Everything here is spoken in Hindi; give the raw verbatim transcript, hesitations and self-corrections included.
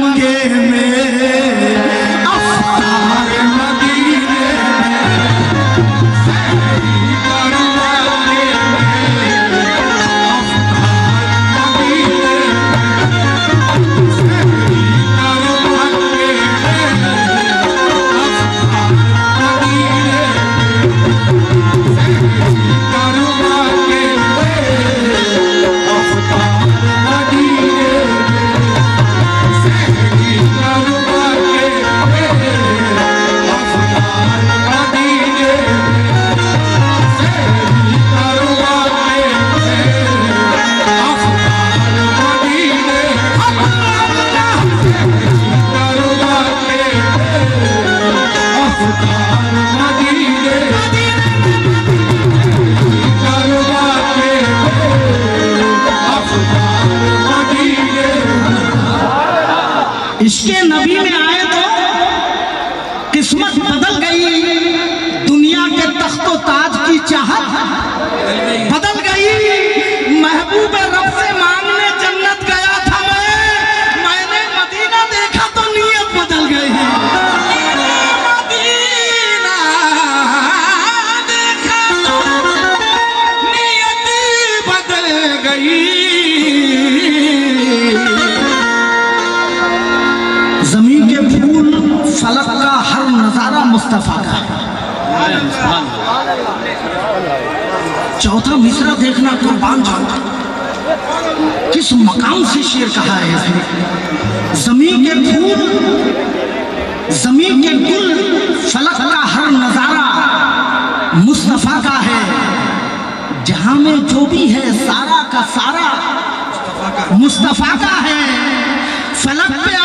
करमगे में अफ्तार मदीने इसके नबी में आए तो किस्मत बदल गई, दुनिया के तख्तो ताज की चाहत बदल गई। महबूब रब से मांगने जन्नत गया था मैं, मैंने मदीना देखा तो नीयत बदल गई। मदीना देखा तो नीयत बदल गई। ज़मीन के फूल फलक का हर नजारा मुस्तफा का है। चौथा मिसरा देखना कुर्बान जाऊंगा, किस मकाम से शेर कहा है इसने। ज़मीन के फूल, ज़मीन के गुल, फलक का हर नजारा मुस्तफा का है। जहां में जो भी है सारा का सारा मुस्तफा का है। फलक पे